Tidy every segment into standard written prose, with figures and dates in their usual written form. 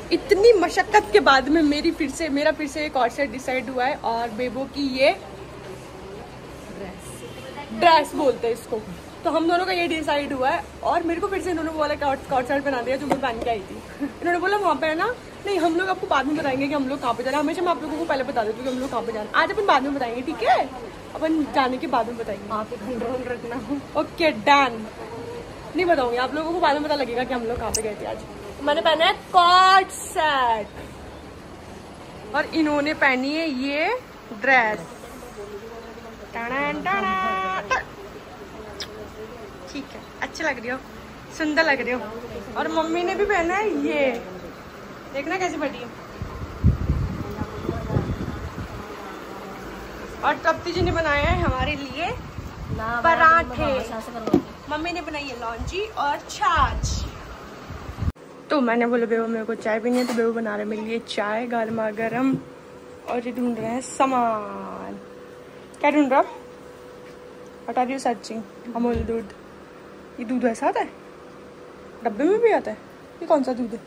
इतनी मशक्कत के बाद में मेरा फिर से एक और सेट डिसाइड हुआ है और बेबो की ये ड्रेस बोलते हैं इसको, तो हम दोनों का ये डिसाइड हुआ है। और मेरे को फिर से इन्होंने वो वाला कॉर्ड सेट बना दिया जो मैं पहन के आई थी। इन्होंने बोला वहाँ पे है ना, नहीं हम लोग आपको बाद में बताएंगे कि हम लोग कहाँ पे जा रहे हैं। हमेशा मैं आप लोगों को पहले बता देती हूँ कि हम लोग कहाँ पे जा रहे हैं। आज अपन बाद में बताएंगे, ठीक है? अपन जाने के बाद में बताएंगे। आप रखना। Okay done. नहीं बताऊंगी, आप लोगों को बाद में पता लगेगा कि हम लोग कहाँ पे गए थे आज। मैंने पहना है कॉर्ड सेट और इन्होंने पहनी है ये ड्रेस। ठीक है, अच्छी लग रही हो, सुंदर लग रही हो। और मम्मी ने भी पहना है ये, देखना कैसी बैठी है। और तप्ती जी ने बनाया है हमारे लिए पराठे। मम्मी ने बनाई है लौंजी और छाछ। तो मैंने बोला बेबो मेरे को चाय पीनी है, तो बेबो बना रहे मेरे लिए चाय गर्मा गर्म। और ये ढूंढ रहे हैं सामान। क्या ढूंढ रहा? What are you searching? Amul दूध। ये दूध ऐसा आता है? डब्बे में भी आता है? ये कौन सा दूध है?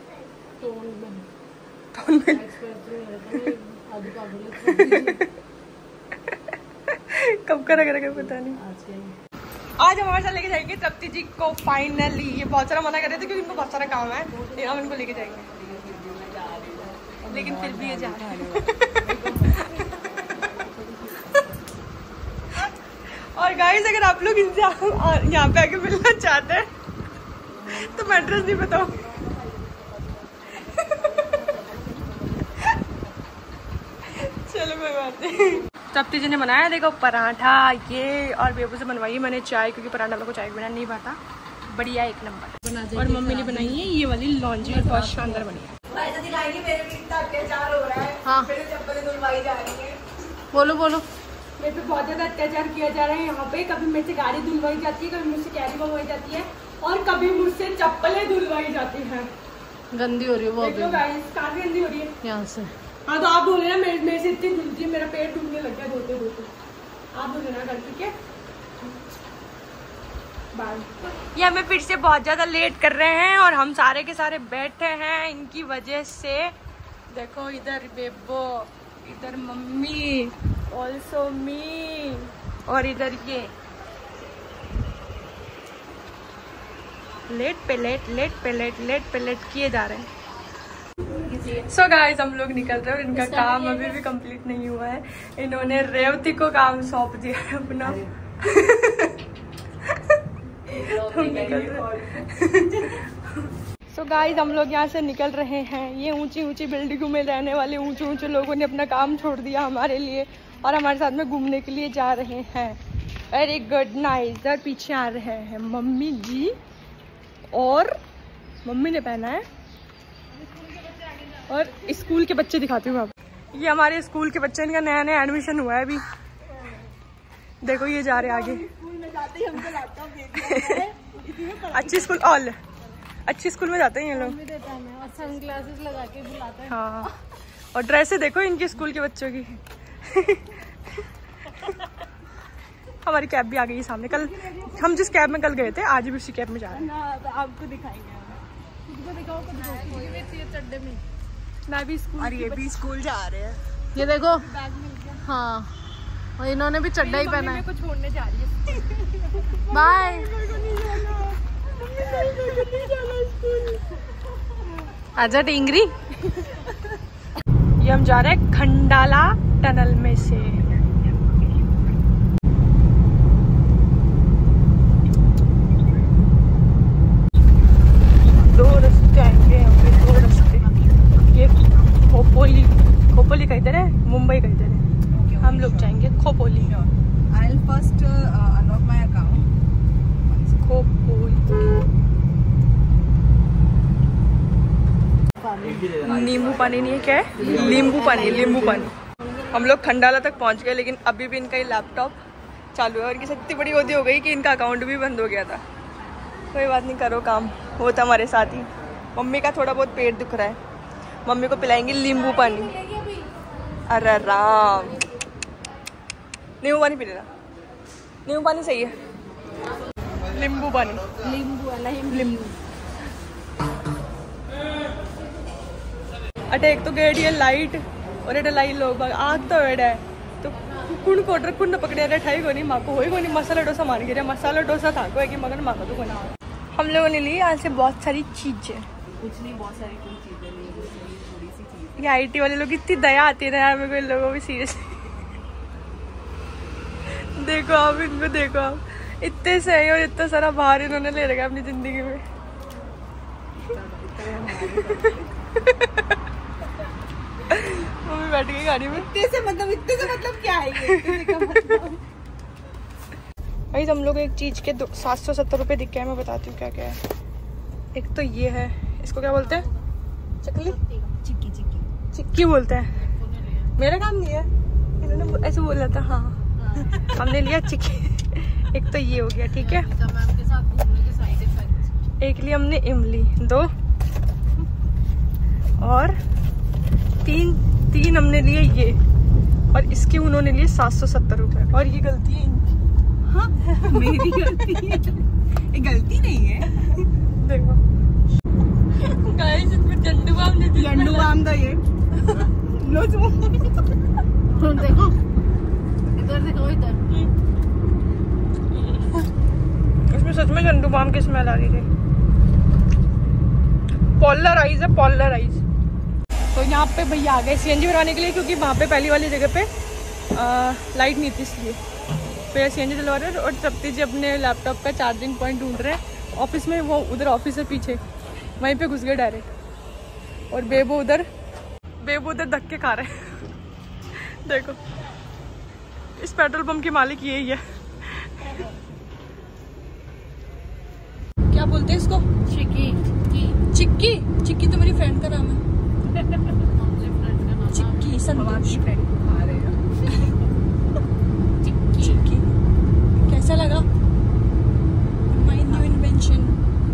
कब का रख पता नहीं। आज हमारे साथ लेके जाएंगे तप्ती जी को फाइनली। ये बहुत सारा मना कर रहे थे क्योंकि इनको बहुत सारा काम है, लेकिन हम इनको लेके जाएंगे। लेकिन फिर भी ये जा रहे हैं। और गाइस अगर आप लोग इनसे यहाँ पे आके मिलना चाहते हैं तो मैं एड्रेस नहीं बताऊंगी। चलो कोई बात नहीं। तप्ती जी ने बनाया देखो पराठा ये, और बेबू से बनवाई मैंने चाय, क्योंकि पराठा लोग को चाय बिना नहीं पाता। बढ़िया एक नंबर। और मम्मी ने बनाई है ये वाली लॉन्जी, बहुत शानदार बनी है। हाँ बोलो बोलो। मेरे पे बहुत ज्यादा अत्याचार किया जा रहा है यहाँ पे। कभी मेरे से गाड़ी धुलवाई जाती है, कभी मुझसे कैरी मंगवाई जाती है, और कभी मुझसे चप्पलें धुलवाई जाती हैं। गंदी हो रही है वो अभी। काफी गंदी हो रही है यहाँ से। हाँ तो आप धोले ना, मेरे से इतनी धुलती है, मेरा पेट डूबने लग गया धोते धोते। आप धो लेना कर, ठीक है? ये हमें फिर से बहुत ज्यादा लेट कर रहे हैं और हम सारे के सारे बैठे हैं इनकी वजह से। देखो इधर बेबो, इधर मम्मी, ऑल्सो मी, और इधर ये लेट पे लेट किए जा रहे हैं। सो गाइस हम लोग निकल रहे हैं और इनका काम अभी भी कंप्लीट नहीं हुआ है। इन्होंने रेवती को काम सौंप दिया है अपना। सो गाइस हम लोग यहाँ से निकल रहे हैं। ये ऊंची ऊंची बिल्डिंगों में रहने वाले ऊंचे ऊंचे लोगों ने अपना काम छोड़ दिया हमारे लिए और हमारे साथ में घूमने के लिए जा रहे हैं। Very good nice. और पीछे आ रहे हैं मम्मी जी, और मम्मी ने पहना है, और स्कूल के बच्चे दिखाती हूँ आपको। ये हमारे स्कूल के बच्चे, इनका नया नया एडमिशन हुआ है अभी। देखो ये जा रहे हैं आगे। अच्छी स्कूल, ऑल अच्छी स्कूल में जाते हैं ये लोग। और सनग्लासेस लगा के बुलाते हैं। हाँ, और ड्रेसें देखो इनकी स्कूल के बच्चों की। हमारी कैब भी आ गई है सामने। कल हम जिस कैब में कल गए थे आज भी उसी कैब में जा रहे हैं। आपको दिखाएंगे, चड्डे में मैं भी स्कूल, और ये भी स्कूल जा रहे हैं। ये देखो हाँ, और इन्होंने भी चड्डा ही पहना है। मेरे को छोड़ने जा रही है। बाय। आजा टिंगरी। ये हम जा रहे हैं खंडाला टनल में से। दो रास्ते आएंगे यहाँ पे, दो रास्ते। ये खोपोली का इधर है, मुंबई का इधर है। हम लोग जाएंगे Khopoli. I'll first unlock my account. Khopoli. नींबू पानी नहीं है, क्या है? नींबू पानी। हम लोग खंडाला तक पहुंच गए, लेकिन अभी भी इनका ये लैपटॉप चालू है और इनकी सत्ती बड़ी होती हो गई कि इनका अकाउंट भी बंद हो गया था। कोई बात नहीं, करो काम, वो था हमारे साथ ही। मम्मी का थोड़ा बहुत पेट दुख रहा है, मम्मी को पिलाएंगे नींबू पानी। अरे राम, नींबू पानी पी लेना, नींबू पानी सही है। नींबू पानी, नींबू नहीं नींबू। अटे एक तो गेट ये लाइट और एटे लाई लोग आग तो एड है तो कुण कोटर कुण पकड़े रे ठाई कोनी माँ को होई कोनी मसाला डोसा मान गिरे मसाला डोसा था को कि मगर माँ को तो कोनी। हम लोगों ने ली आज से बहुत सारी चीजें, कुछ नहीं, बहुत सारी कोई चीजें नहीं, थोड़ी सी चीज। ये आईटी वाले लोग इतनी दया आती है ना यार मेरे को इन लोगों भी सीरियसली। देखो आप इनको देखो आप इतने सही और इतना सारा बाहर इन्होंने ले रखा अपनी जिंदगी में। मम्मी बैठ गई गाड़ी में। इतने से मतलब क्या है ये? भाई हम लोग एक चीज के 770 रुपये दिख गए। मैं बताती हूँ क्या क्या है। एक तो ये है, इसको क्या बोलते हैं? चकली, चिक्की चिक्की चिक्की बोलते हैं। मेरा काम नहीं है, इन्होंने ऐसे बोला था। हाँ हमने लिया चिक्की। एक तो ये हो गया, ठीक है। एक लिए हमने इमली 2 और तीन हमने लिए ये, और इसके उन्होंने लिए 770 रुपये। और ये गलती है इनकी। हाँ मेरी गलती है, ये गलती नहीं है। देखो गाइस इसमें झंडू बाम ने झंडू बाम था ये। लो तुम देखो इधर देखो इधर। इसमें सच में झंडू बाम की स्मेल आ रही थी। पोलराइज है, पोलराइज। तो यहाँ पे भैया आ गए सीएनजी भरवाने के लिए, क्योंकि वहाँ पे पहली वाली जगह पे लाइट नहीं थी, इसलिए फिर सीएनजी दिलवा रहे हैं। और सप्ती जी अपने लैपटॉप का चार्जिंग पॉइंट ढूंढ रहे हैं ऑफिस में। वो उधर ऑफिस है पीछे, वहीं पे घुस गए डायरेक्ट। और बेबू उधर धक्के खा रहे हैं। देखो इस पेट्रोल पंप की मालिक यही है। क्या बोलते हैं इसको? चिक्की चिक्की। चिक्की तो मेरी फ्रेंड का नाम है। चिक्की संतोष। चिक्की कैसा लगा? My new invention.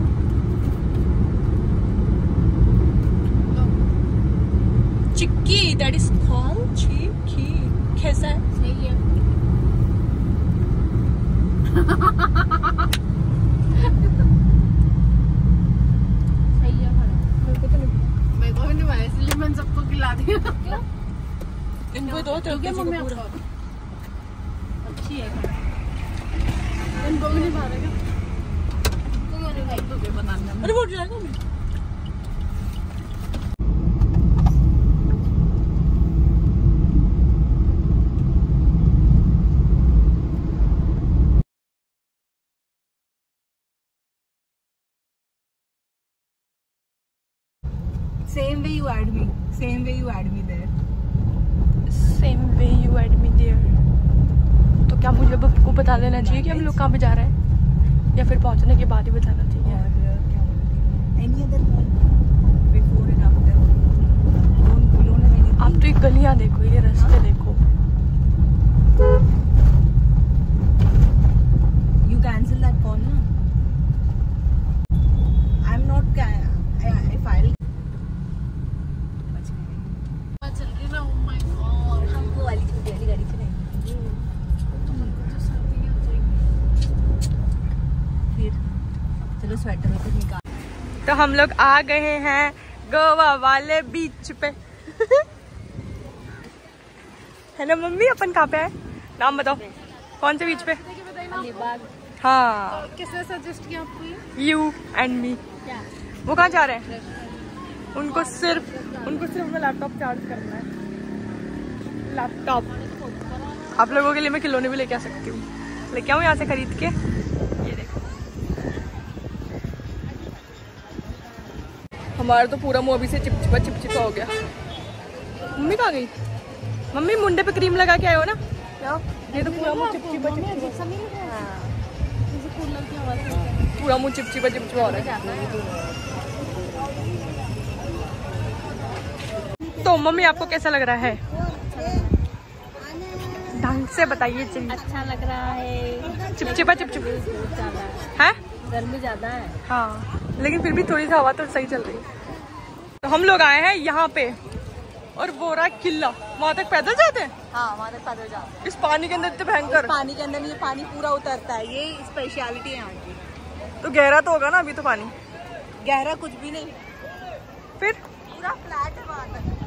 Chikki, that is called chikki. कैसा है? सही है। मेरे को भी नहीं भाया, इसलिए मैंने सबको खिला दिया। इनको दो तो क्या मम्मी पूरा अच्छी है। इनको भी नहीं खा रहे क्या? बनाना। अरे वो जाएगा। Same way you add me. Same way you add me there. Same way you add me there. तो क्या मुझे आपको बता देना चाहिए कि हम लोग कहाँ पे जा रहे हैं, या फिर पहुँचने के बाद ही बताना चाहिए? और क्या बोलते हैं? Any other call before and after? आप तो ये गलियाँ देखो, ये रास्ते देखो। You cancel that call ना? I'm not if I'll sweater तो निकाल। तो हम लोग आ गए हैं गोवा वाले बीच पे। है ना मम्मी? अपन कहाँ पे है? नाम बताओ, कौन से बीच पे? अलीबाग। हाँ, किसने सजेस्ट किया आपको? You and me. क्या? वो कहाँ जा रहे हैं? उनको सिर्फ अपना लैपटॉप चार्ज करना है। लैपटॉप आप लोगों के लिए मैं खिलौने भी लेके आ सकती हूँ, लेके आऊँ यहाँ से खरीद के। ये देखो हमारा तो पूरा मुँह अभी से चिपचिपा हो गया। मम्मी कहाँ गई? मम्मी मुंडे पे क्रीम लगा के आए हो ना? ये तो पूरा मुँह चिपचिपा पूरा मुँह चिपचिपा हो रहा है। तो मम्मी आपको कैसा लग रहा है? ढंग से बताइए। अच्छा लग रहा है। चिपचिपा है? गर्मी ज्यादा है। हाँ, लेकिन फिर भी थोड़ी सी हवा तो सही चल रही है। तो हम लोग आए हैं यहाँ पे, और वो रहा किला। वहाँ तक पैदल जाते हैं? हाँ, वहाँ तक पैदल जाते हैं। इस पानी के अंदर इतने भयंकर। पानी के अंदर ये पानी पूरा उतरता है, ये स्पेशलिटी है यहाँ की। तो गहरा तो होगा ना अभी तो पानी? गहरा कुछ भी नहीं, फिर पूरा फ्लैट है वहाँ तक।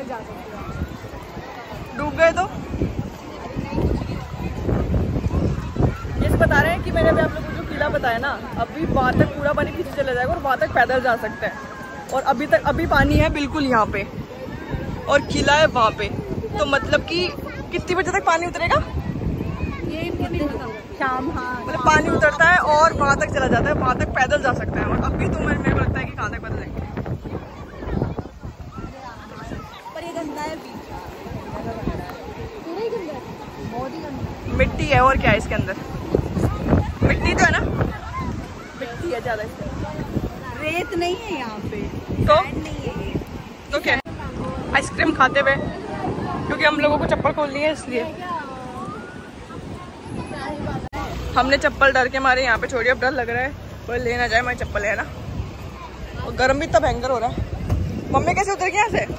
जा सकते हो। डूब गए तो ये बता रहे हैं कि मैंने अभी आप लोगों को जो किला बताया ना, अभी वहाँ तक पूरा पानी पीछे चला जाएगा और वहाँ तक पैदल जा सकते हैं। और अभी पानी है बिल्कुल यहाँ पे और किला है वहाँ पे। तो मतलब कि कितनी बजे तक पानी उतरेगा? शाम। हाँ, मतलब पानी उतरता है और वहाँ तक चला जाता है, वहाँ तक पैदल जा सकते हैं। और अभी तो मेरे को लगता है कि कहाँ तक पैदल जाएंगे। पर ये गंदा है, बहुत ही गंदा। मिट्टी है और क्या है इसके अंदर? मिट्टी तो है ना, मिट्टी है ज्यादा इसके अंदर, रेत नहीं है यहाँ पे। तो नहीं है तो क्या है? आइसक्रीम खाते हुए, क्योंकि हम लोगों को चप्पल खोलनी है इसलिए हमने चप्पल डर के मारे यहाँ पे छोड़ी। अब डर लग रहा है कोई ले ना जाए हमारी चप्पल, है ना। और गर्म भी इतना भयंकर हो रहा है। मम्मी कैसे उतर गई यहाँ से?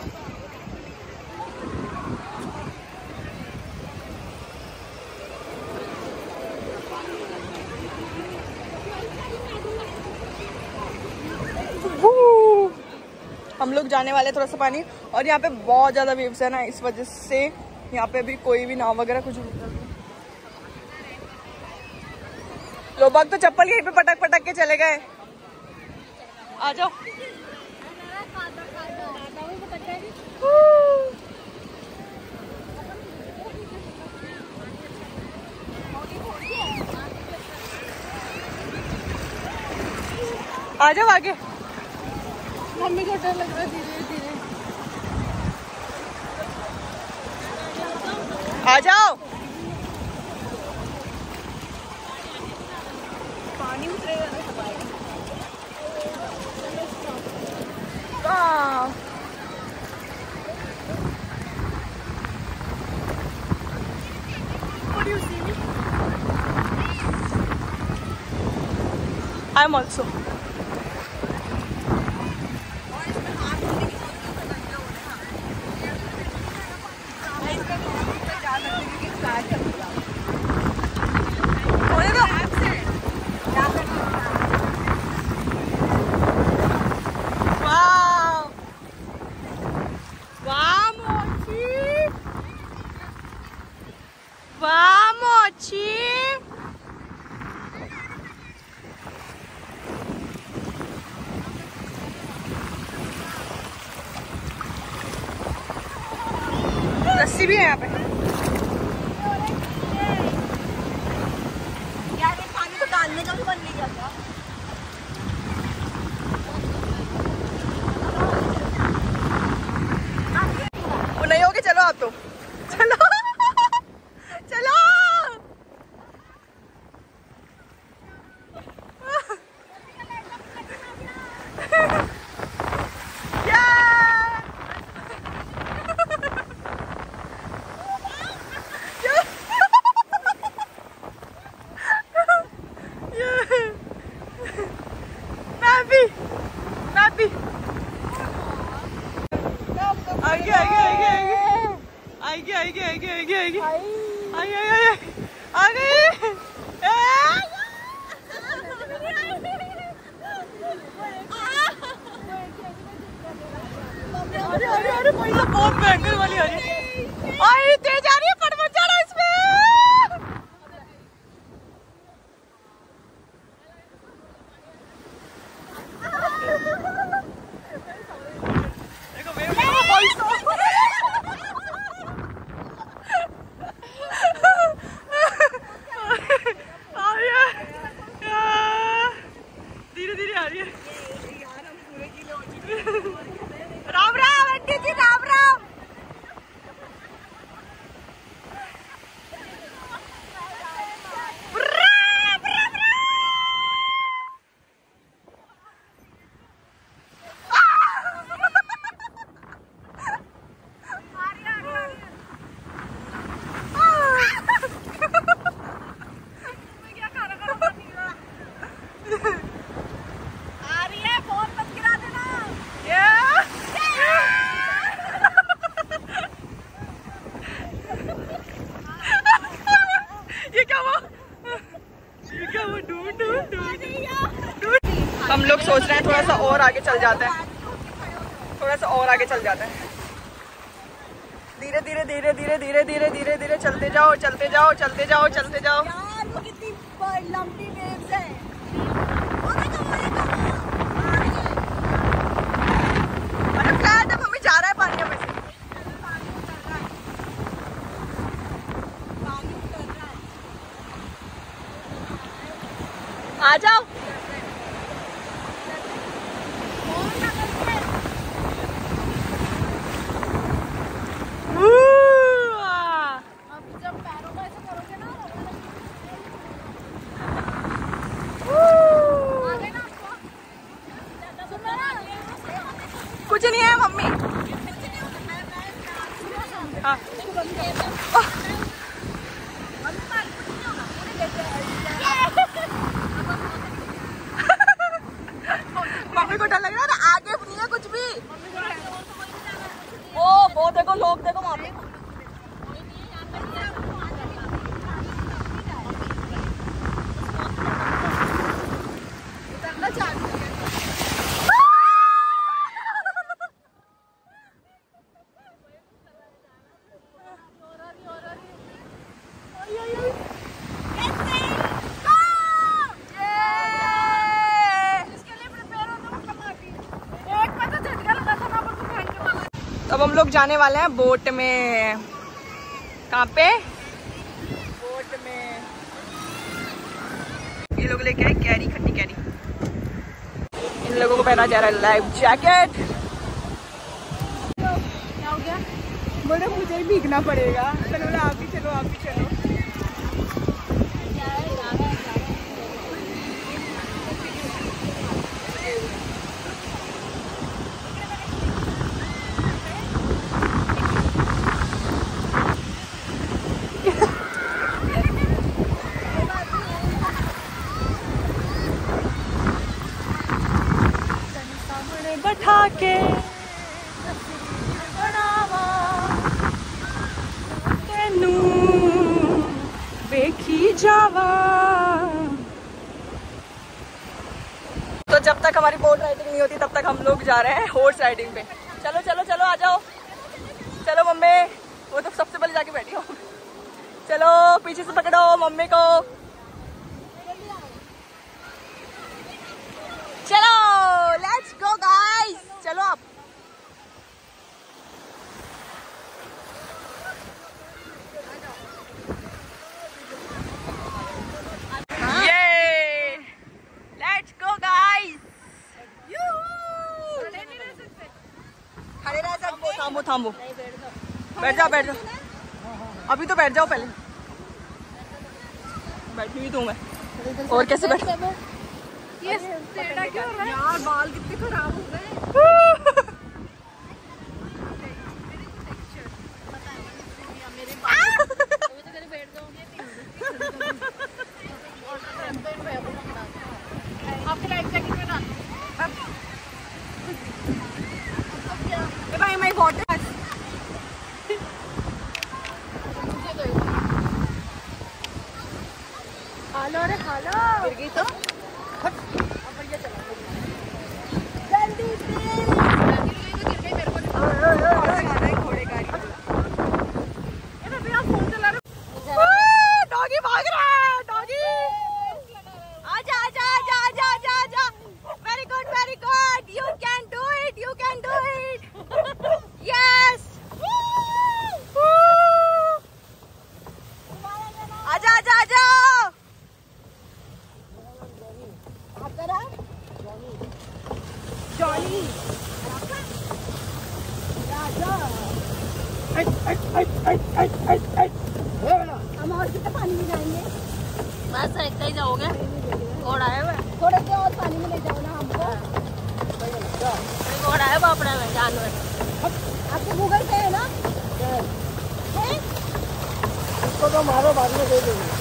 हम लोग जाने वाले थोड़ा सा पानी, और यहाँ पे बहुत ज्यादा वेव्स है ना, इस वजह से यहाँ पे अभी कोई भी नाव वगैरह कुछ नहीं। लोग बाग तो चप्पल यहीं पे पटक पटक के चले गए। आ जाओ। आ जाओ आगे। मम्मी को डर लग रहा है धीरे धीरे। आ जाओ। पानी उतरेगा ना सब आएगा। What do you see me? I am also. रस्सी भी है यहाँ पे। यार ये पानी तो डालने का भी मन नहीं करता। वो नहीं होगी, चलो आप तो चलो चलो। अरे बहुत भयंकर वाली आ रही है। आई तेज आ रही है, फट मत जाना इसमें। देखो वेव धीरे धीरे आ रही है। राम राम आंटी जी, राम राम। हम लोग सोच रहे हैं थोड़ा सा और आगे चल जाते हैं, थोड़ा सा और आगे चल जाते हैं। धीरे धीरे धीरे धीरे धीरे धीरे धीरे धीरे चलते जाओ चलते जाओ चलते जाओ चलते जाओ। यार वो कितनी लंबी वेव्स है। अरे फ्लैट अब हमें जा रहा है पानी में से। आ जाओ। कुछ नहीं है मम्मी। हाँ। मम्मी को डर लग रहा है ना, आगे नहीं है कुछ भी। वो देखो लोग देखो वहाँ पे। अब हम लोग जाने वाले हैं बोट में। कहाँ पे? बोट में। ये लोग लेके आए कैरी, खट्टी कैरी। इन लोगों को पहना जा रहा है लाइफ जैकेट। क्या हो गया? बोले मुझे ही भीगना पड़ेगा। चलो बोले आप भी चलो, आप भी चलो। बैठा के देखी जावा। तो जब तक हमारी बोट राइडिंग नहीं होती तब तक हम लोग जा रहे हैं हॉर्स राइडिंग पे। चलो चलो चलो आ जाओ। चलो मम्मी, वो तो सबसे पहले जाके बैठी हो। चलो पीछे से पकड़ो मम्मी को। चलो लेट्स गो गाइस। चलो आप। ये लेट्स गो गाइस। खड़े रह सकते। थामो थामो, बैठ जाओ बैठ जाओ। अभी तो बैठ जाओ पहले। बैठी हुई तू मैं और कैसे बैठ। ये टेढ़ा क्यों हो रहा है? यार बाल कितने खराब हो गए। आपके लाइफ जैकेट में डाल भाई माय वाटर। हालो रे हालो। गिर गई तो जल्दी से। घोड़े गाड़ी। फोन चला रहे। डॉगी भाग रहा है। डॉगी आजा आजा आजा आजा आजा आजा। Very good very good. You can do it, you can do it. Yes. आजा आजा आजा। जॉनी हम और कितना पानी में जाएंगे? बस इतना ही जाओगे। घोड़ा है वो। थोड़े से और पानी में ले जाओ ना हमको। घोड़ा है बापड़ा में जानवर। आपको गूगल पे है ना? है? इसको तो मारो बाद में दे देंगे।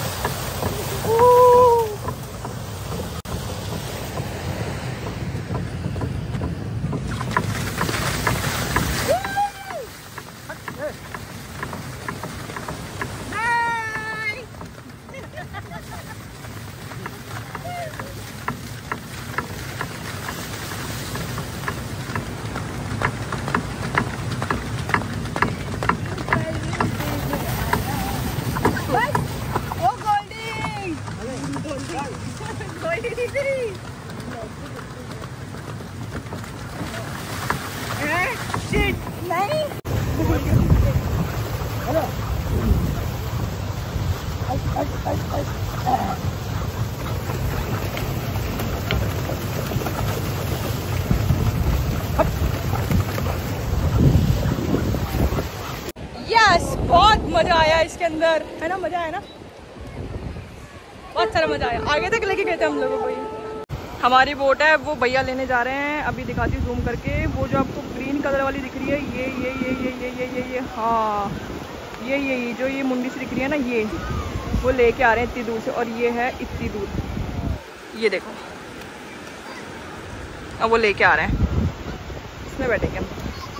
बहुत मजा आया इसके अंदर, है ना? मजा आया ना, बहुत सारा मजा आया। आगे तक लेके गए थे हम लोगों को। ये हमारी बोट है, वो भैया लेने जा रहे हैं। अभी दिखाती हूँ जूम करके। वो जो आपको ग्रीन कलर वाली दिख रही है, ये हाँ, ये जो ये मुंडी से दिख रही है ना, ये वो लेके आ रहे हैं इतनी दूर से। और ये है इतनी दूर, ये देखो, अब वो लेके आ रहे हैं, इसमें बैठेंगे हम।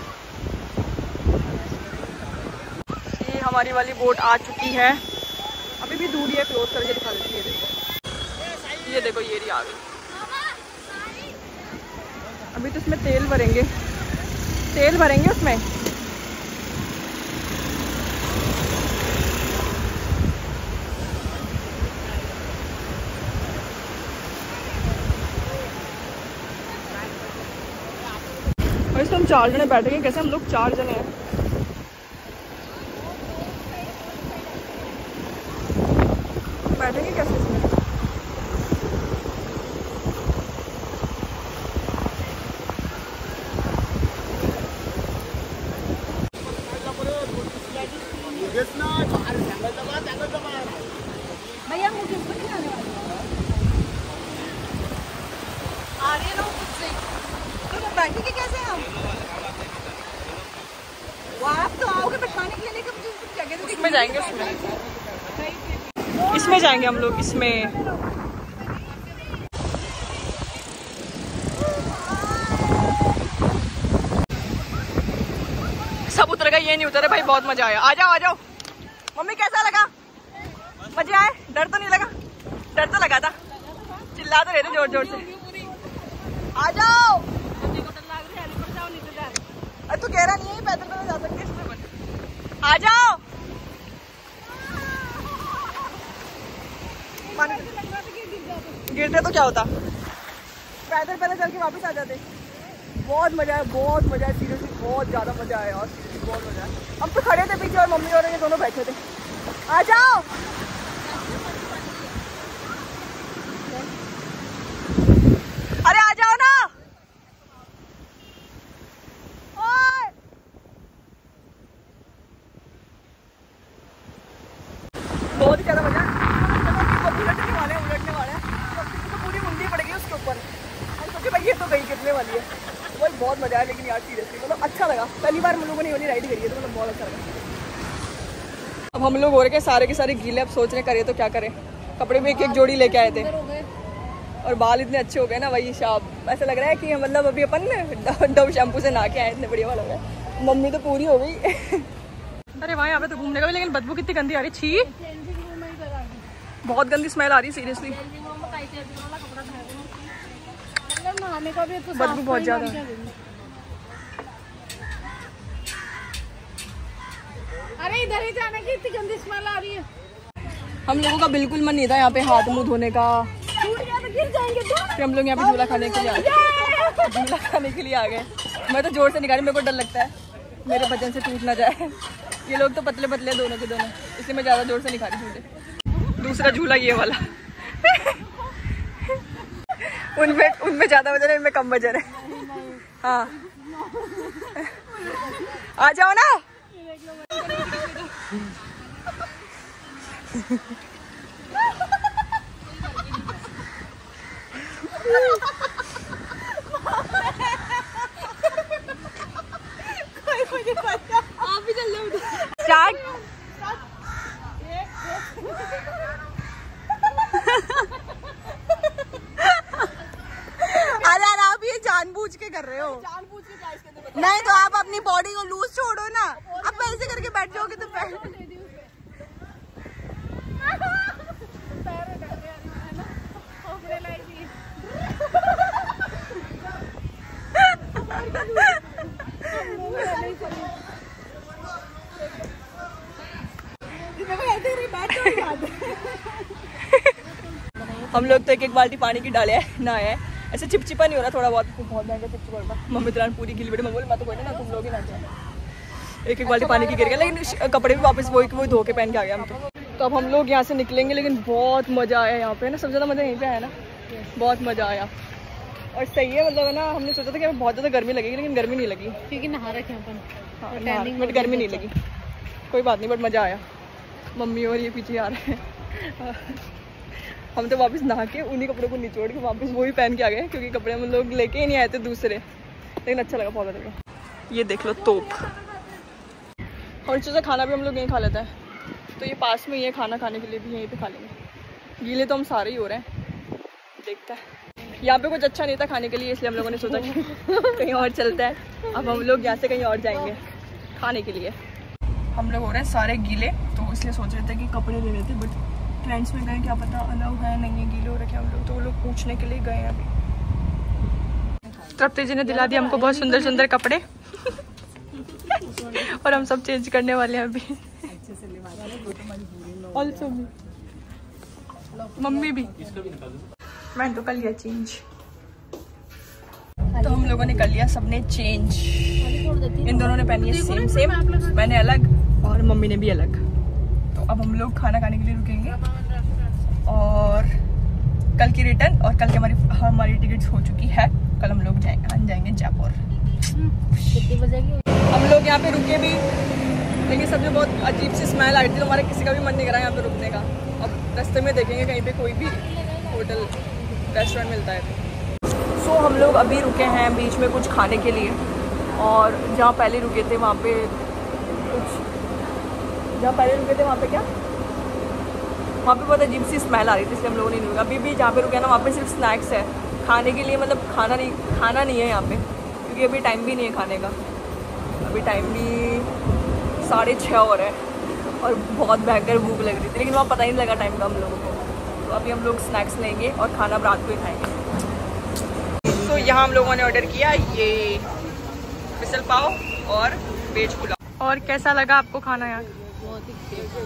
ये हमारी वाली बोट आ चुकी है, अभी भी दूर है, क्लोज करके दिखा देती है। ये देखो ये रही आ गई। अभी तो इसमें तेल भरेंगे उसमें। और इसमें हम 4 जने बैठेंगे। कैसे हम लोग 4 जने हैं। बैठेंगे कैसे इसमें? भैया मुझे कुछ नहीं आने वाला। आ रही है ना वो खुद से। तो बैठेंगे कैसे हम? वो आप तो आओगे बैठाने के लिए, मुझे जगह तो इसमें जाएंगे, इसमें जाएंगे हम लोग, इसमें। सब उतर गए, ये नहीं उतरे भाई। बहुत मजा आया। आ जाओ। मम्मी कैसा लगा? मजा आया? डर तो नहीं लगा? डर तो लगा था, चिल्ला तो रहे थे जोर जोर से। आ जाओ। तू कह रहा नहीं है पैदल पैदल जा सकते इसमें? आ जाओ। गिरते तो क्या होता, पैदल पैदल चल के वापस आ जाते। बहुत मजा आया, सीरियसली बहुत ज्यादा मजा आया यार, बहुत मजा आया। हम तो खड़े थे पीछे और मम्मी और ये दोनों बैठे थे। आ जाओ। अरे आ जाओ ना। बहुत ही ज्यादा मजा। उलटने वाले हैं तो पूरी मुंडी पड़ेगी उसके ऊपर। भाई ये तो गई गिरने वाली है। वही बहुत मजा आया, लेकिन यार सीरियसली मतलब अच्छा लगा। पहली बार हम लोगों ने वाली राइड करी है, तो मतलब बहुत अच्छा लगा। अब हम लोग हो रहे हैं सारे के सारे गीले। अब सोच रहे करें तो क्या करें। कपड़े भी एक जोड़ी लेके आए थे और बाल इतने अच्छे हो गए ना भाई साहब, ऐसा लग रहा है कि मतलब अभी अपन डव शैम्पू से नहा के आए, इतने बढ़िया वाला हो गया। मम्मी तो पूरी हो गई। अरे वहाँ यहाँ पे तो घूमने का भी, लेकिन बदबू कितनी गंदी आ रही। छी, बहुत गंदी स्मेल आ रही सीरियसली। बदबू बहुत ज्यादा। अरे इधर ही जाने की, इतनी गंदी स्मेल आ रही है। हम लोगों का बिल्कुल मन नहीं था यहाँ पे हाथ मुंह धोने का। गिर जाएंगे तो। फिर हम लोग यहाँ पे झूला खाने के लिए आ गए। मैं तो जोर से निकाली, मेरे को डर लगता है मेरे वजन से टूट ना जाए। ये लोग तो पतले पतले दोनों के दोनों, इसलिए मैं ज्यादा जोर से निकाली झूले। दूसरा झूला ये वाला। उनमें ज्यादा वजन है, इनमें कम वजन है। हाँ आ जाओ ना। आप भी चल लो। स्टार्ट। अरे यार आप ये जानबूझ के कर रहे हो। जानबूझ के क्या इसके अंदर? नहीं तो आप अपनी बॉडी को लूज छोड़ो ना। आप ऐसे करके बैठ जाओगे तो हम लोग तो एक बाल्टी पानी की डाले है, नहाया है। ऐसे चिपचिपा नहीं हो रहा, थोड़ा बहुत महंगा चिपचिपा होगा। मम्मी तुरान पूरी गिली बेटी, मैं तो कोई ना तुम लोग ही ना जाए। एक बाल्टी पानी की गिर गया, लेकिन कपड़े भी वापस वही धो के पहन के आ गया हम तो अब हम लोग यहाँ से निकलेंगे। लेकिन बहुत मजा आया यहाँ पे ना, सबसे ज्यादा मजा यहीं पे आया ना, बहुत मजा आया। और सही है मतलब है ना, हमने सोचा था कि बहुत ज्यादा गर्मी लगेगी, लेकिन गर्मी नहीं लगी क्योंकि नहा रखे अपन। हाँ, गर्मी नहीं लगी। कोई बात नहीं, बट मज़ा आया। मम्मी और ये पीछे आ रहे हैं। हम तो वापस नहा के उन्हीं कपड़ों को निचोड़ के वापस वही पहन के आ गए, क्योंकि कपड़े हम लोग लेके ही नहीं आए थे दूसरे, लेकिन अच्छा लगा, बहुत लगा। ये देख लो तोप। और से खाना भी हम लोग यहीं खा लेते हैं, तो ये पास में ही है, खाना खाने के लिए भी यहीं पे खा लेंगे। गीले तो हम सारे ही हो रहे हैं, देखते हैं। यहाँ पे कुछ अच्छा नहीं था खाने के लिए, इसलिए हम लोगों ने सोचा कि कहीं और चलता है। अब हम लोग यहाँ से कहीं और जाएंगे खाने के लिए। हम लोग हो रहे हैं सारे गीले, तो इसलिए सोच रहे थे कि कपड़े ले लेते, बट ट्रेंड्स में गए, क्या पता अलाउ है नहीं है, गीले हो रखे हम लोग, तो वो लोग पूछने के लिए गए हैं अभी। तृप्ति जी ने दिला दिया हमको बहुत सुंदर सुंदर कपड़े और हम सब चेंज करने वाले हैं अभी। ऑल्सो भी, मम्मी भी, मैं तो कर लिया चेंज। तो हम लोगों ने कर लिया सबने चेंज। इन दोनों ने पहनी है सेम सेम, मैंने अलग और मम्मी ने भी अलग। तो अब हम लोग खाना खाने के लिए रुकेंगे और कल की रिटर्न, और कल की हमारी टिकट हो चुकी है। कल हम लोग जाएंगे जयपुर। कितने बजे की? हम लोग यहाँ पे रुके भी, लेकिन सब में बहुत अजीब सी स्मेल आ रही थी, तो हमारा किसी का भी मन नहीं करा यहाँ पे रुकने का। अब रास्ते में देखेंगे कहीं पे कोई भी होटल रेस्टोरेंट मिलता है। सो हम लोग अभी रुके हैं बीच में कुछ खाने के लिए, और जहाँ पहले रुके थे वहाँ पे क्या, वहाँ पे बहुत अजीब सी स्मेल आ रही थी, इसलिए हम लोगों ने नहीं रुका। अभी भी जहाँ पे रुके ना वहाँ पे सिर्फ स्नैक्स है खाने के लिए, मतलब खाना नहीं है यहाँ पे, क्योंकि अभी टाइम भी नहीं है खाने का। अभी टाइम भी 6:30 हो रहा है और बहुत भयंकर भूख लग रही थी, लेकिन वहाँ पता ही नहीं लगा टाइम का हम लोगों को। तो अभी हम लोग स्नैक्स लेंगे और खाना रात को ही खाएंगे। तो यहाँ हम लोगों ने ऑर्डर किया ये मिसल पाव और वेज पुलाव। और कैसा लगा आपको खाना यहाँ? बहुत ही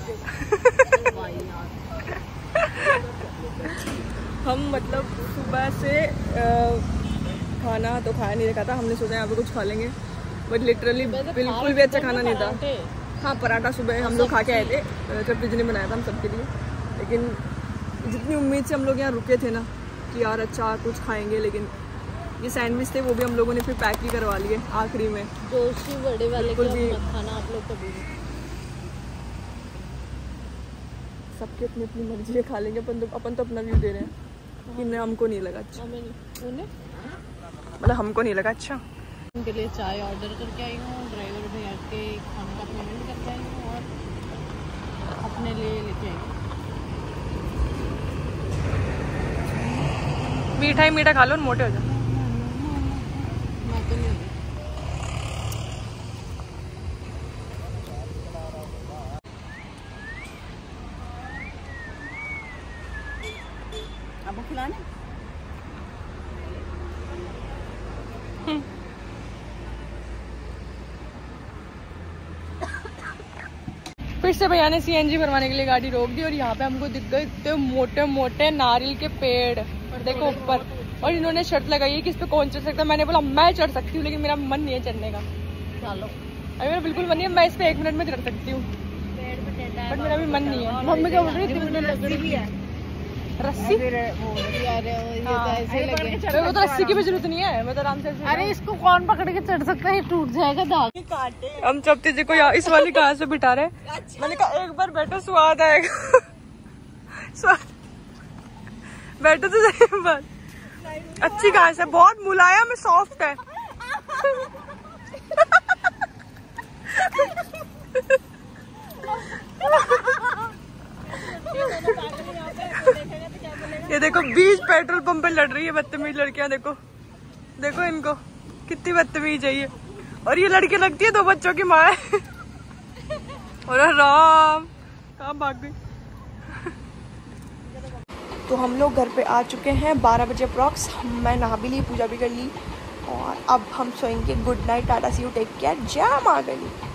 हम मतलब सुबह से खाना तो खाया नहीं रखा था, हमने सोचा यहाँ पे कुछ खा लेंगे, बट लिटरली बिल्कुल भी अच्छा खाना नहीं था। हाँ, पराठा सुबह हम लोग खा के आए थे, तृप्ति जी ने बनाया था हम सबके लिए, लेकिन जितनी उम्मीद से हम लोग यहाँ रुके थे ना कि यार अच्छा कुछ खाएंगे, लेकिन ये सैंडविच थे वो भी हम लोगों ने फिर पैक ही करवा लिए आखिरी में। जोशी बड़े वाले बिल्कुल भी खाना आप लोग कभी भी, सबकी अपनी अपनी मर्जी है, खा लेंगे। अपन तो अपना व्यू दे रहे हैं कि नहीं, हमको नहीं लगा अच्छा, मतलब हमको नहीं लगा अच्छा। उनके लिए चाय ऑर्डर करके आई हूँ, ड्राइवर भैया के खाने का पेमेंट करके आई हूँ और अपने लिए लेके आई हूँ। मीठा ही मीठा खा लो, मोटे हो जाओ। मैं तो नहीं, आपको खिलाने फिर से भैया ने सीएनजी भरवाने के लिए गाड़ी रोक दी, और यहाँ पे हमको दिख गए इतने मोटे मोटे नारियल के पेड़, देखो ऊपर। और इन्होंने शर्त लगाई है कि इस पे कौन चढ़ सकता है। मैंने बोला मैं चढ़ सकती हूँ, लेकिन मेरा मन नहीं है चढ़ने का। चलो, अभी मेरा बिल्कुल मन नहीं है, मैं इस पे 1 मिनट में चढ़ सकती हूँ, बट मेरा भी मन नहीं है। मम्मी क्या बोल रही थी? लकड़ी भी है, रस्सी? यार ये तो ऐसे लगे। मेरे को तो रस्सी की भी जरूरत नहीं है, मैं तो आराम से। अरे इसको कौन पकड़ के चढ़ सकता है? टूट जाएगा दाग। हम तृप्ति जी को इस वाली कार से बिठा रहे। मैंने कहा एक बार बैठो, स्वाद आएगा। स्वाद बैठो तो सही बात। अच्छी घास है, बहुत मुलायम है, सॉफ्ट है। ये देखो बीच पेट्रोल पंप पे लड़ रही है बदतमीज लड़कियां। देखो देखो इनको, कितनी बदतमीज है ये। और ये लड़की लगती है 2 बच्चों की माँ है। और राम कहाँ भाग गई। तो हम लोग घर पे आ चुके हैं 12 बजे अप्रॉक्स। मैं नहा भी ली, पूजा भी कर ली, और अब हम सोएंगे। Good night, tata see you, take care, जय मां गली।